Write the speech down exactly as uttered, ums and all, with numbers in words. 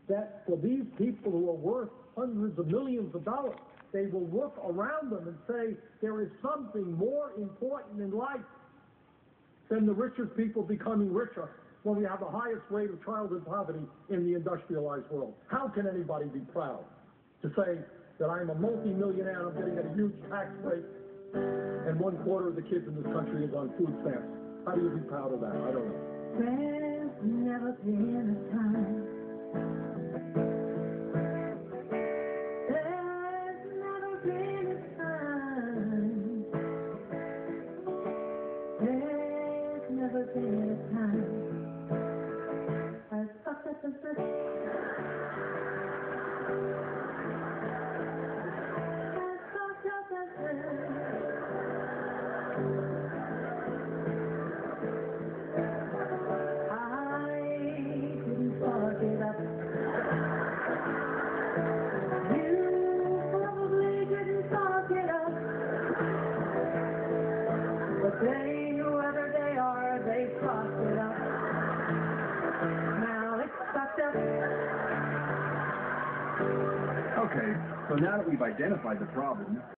that for these people who are worth hundreds of millions of dollars, they will look around them and say there is something more important in life than the richest people becoming richer when we have the highest rate of childhood poverty in the industrialized world. How can anybody be proud to say that I'm a multi-millionaire and I'm getting a huge tax break and one quarter of the kids in this country is on food stamps? How do you be proud of that? I don't know. There's never been a time. There's never been a time. There's never been a time. I thought that the first they, whoever they are, they crossed it up. Now it's fucked up. Okay, so now that we've identified the problem,